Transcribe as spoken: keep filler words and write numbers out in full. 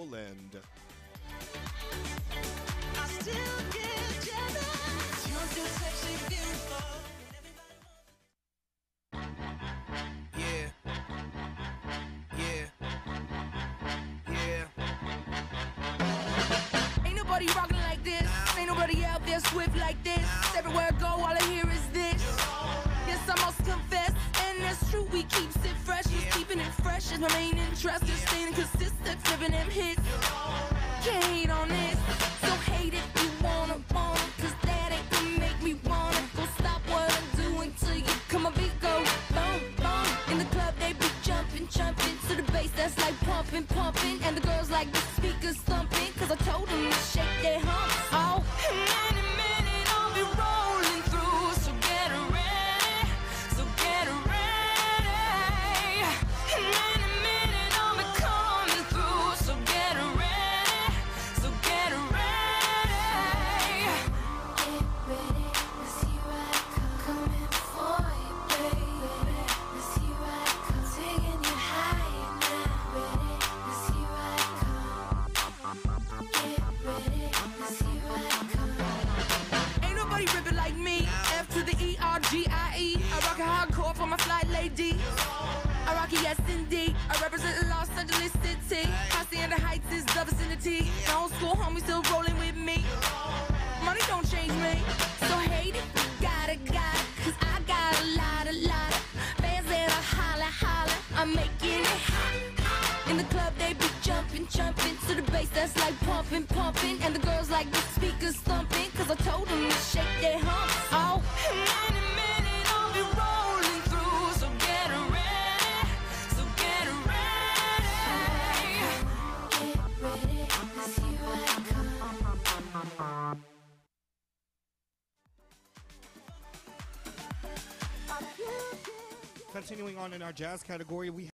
Poland. I still get jealous. You're too sexy, beautiful. Yeah. Yeah. Yeah. Ain't nobody rockin' like this. Ain't nobody out there swift like this. Everywhere I go, all I hear is this. Yes, I must confess, and that's true. We keeps it fresh, just keeping it fresh is my main interest. Just staying consistent, flipping them hits. Can't hate on this, so hate if you wanna, wanna, cause that ain't gonna make me wanna go stop what I'm doing till you come a beat go boom, boom. In the club they be jumping, jumping to the bass that's like pumping, pumping, and the girls like the speakers thumping, cause I told them to shake their humps. Oh, and in a minute I'll be rolling through, so get ready, so get ready. And in a minute I'll be coming through, so get ready, so get ready. Get ready, cause here I come, coming for you, baby. Cause here I come, taking you higher now. Ready, cause here I come. Get ready, cause here I come. Ain't nobody ripping like me. F to the E R G I E. I rock a hardcore for my fly lady. I rock it, yes indeed. I represent Los Angeles City. Hacienda Heights is the vicinity. The old school homies still rolling with me. Money don't change me. So hate it, gotta, gotta. Cause I got a lot, a lot of fans that are holla, holla. I'm making it hot. In the club they be jumping, jumping to the bass that's like pumping, pumping, and the girls like the speakers thumping, cause I told them to shake their humps. Oh, and in a minute I'll be rolling through, so get ready, so get ready. Get ready, cause here I come. Continuing on in our jazz category, we